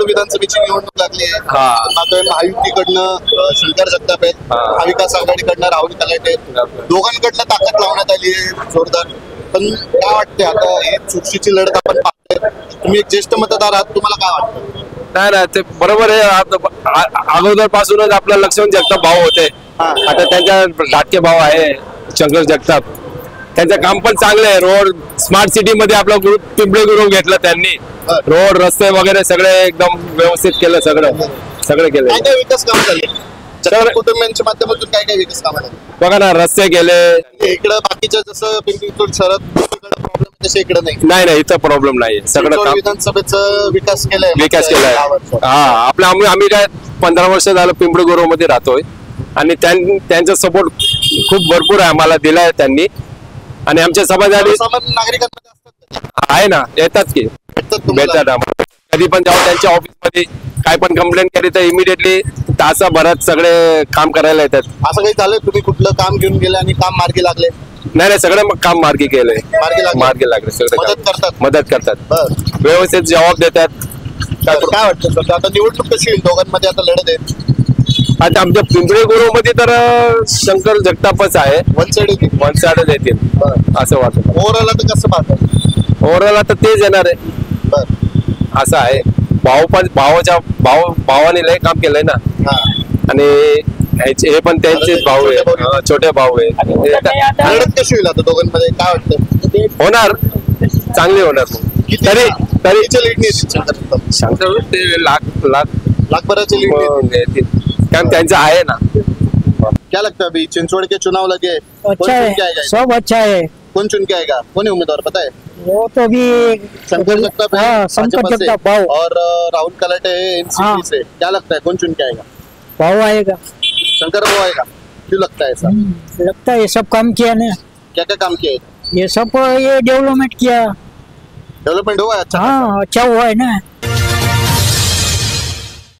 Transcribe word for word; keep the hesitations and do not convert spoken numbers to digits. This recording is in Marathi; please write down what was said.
विधानसभेची निवडणूक लागली आहे. हा. आता महायुतीकडनं अं, शंकर जगताप आहेत, हा. महाविकास आघाडीकडनं राहुल कलाटे आहेत. दोघांकडनं ताकद लावण्यात आली आहे जोरदार. पण काय वाटते आता ही चुरशीची लढत आपण पाहतोय, तुम्ही एक ज्येष्ठ मतदार आहात, तुम्हाला काय वाटतं? नाही ना ते बरोबर आहे. आता आ- अगोदर पासूनच आपला लक्ष्मण जगताप भाऊ होते. हा. आता त्यांच्या धाकटे भाऊ आहे शंकर जगताप. त्यांचं काम पण चांगलं आहे. रोड स्मार्ट सिटी मध्ये आपला ग्रुप पिंपळे ग्रुप घेतला त्यांनी. बर. रोड रस्ते वगैरे सगळे एकदम व्यवस्थित केलं. सगळं सगळं केलं. काय काय विकास काम झाले जगताप कुटुंबियांच्या माध्यमातून? काय काय विकास काम झाले बघा ना रस्ते केले. इकडं? बाकीच्या जसं पिंपरी शहरात प्रॉब्लेम तसे इकडे नाही. नाही नाही इथं प्रॉब्लेम नाही. सगळं चिंचवड काम विधानसभेचं विकास केलाय. विकास केलाय. दहा वर्षात. हा आपल्या आम्ही आम्ही काय पंधरा वर्ष झालं पिंपळी गुरव मध्ये राहतोय आणि त्यां- त्यांचा सपोर्ट खूप भरपूर आहे आम्हाला दिलाय त्यांनी. आणि आमच्या समाजाने सर्वसामान्य नागरिकांमध्ये असतात का? आहे ना येतात की भेटतात तुम्हाला? भेटतात आम्हाला. कधी पण जाऊ त्यांच्या ऑफिस मध्ये काय पण कंप्लेंट केली तर इमिडिएटली तासाभरात सगळे काम करायला येतात. असं काही झालं तुम्ही कुठलं काम घेऊन गेले आणि काम मार्गी लागले? नाही नाही सगळं मग काम मार्गी केलंय. मार्गी लागले? मार्गी लागले सगळं मदत काम. करतात? मदत करतात. बर. व्यवस्थित जबाब देतात. तर काय वाटतं सध्या आता निवडणूक कशी होईल? दोघांमध्ये आता लढत आहे. आता आमच्या पिंपरी गुरव मध्ये तर अं, शंकर जगतापच आहे. वन साइड येते. वन साइडच येतील असं वाटतं. ओव्हरऑल आता कसं पाहतात? ओव्हरऑल आता तेच येणार आहे. बर. असं आहे. भाऊ पण भावाच्या भाऊ भावाने लय काम केलंय ना. हा. आणि ह्याचे- हे पण त्यांचेच भाऊ आहे. हा, छोटे भाऊ आहे. ते आता लढत कशी होईल आता दोघांमध्ये? काय वाटतं? होणार चांगली होणार मग. किती तरी तरी कितीच्या लीडने येतील शंकर जगताप? सांगतो ते लाख लाख लाखभराच्या लीडने मग येतील. कारण त्यांचं आहे ना. क्या लगता है अभी चिंचवड़ के चुनाव लगे, कौन अच्छा चुन है, के आएगा? सब अच्छा है। कौन चुन के आएगा? कौन है उम्मीदवार पता है? वो तो भी शंकर जगताप है हाँ, शंकर भाजपा से, जगताप भाव और अ, राहुल कलाटे है एनसीपी हाँ। से। क्या लगता है कौन चुन के आएगा? भाव आएगा। शंकर भाऊ आएगा? क्यों लगता है ऐसा? लगता है ये सब काम किया ना, क्या क्या काम किया है? ये सब ये डेवलपमेंट किया। डेवलपमेंट हुआ है अच्छा? हाँ अच्छा हुआ है ना।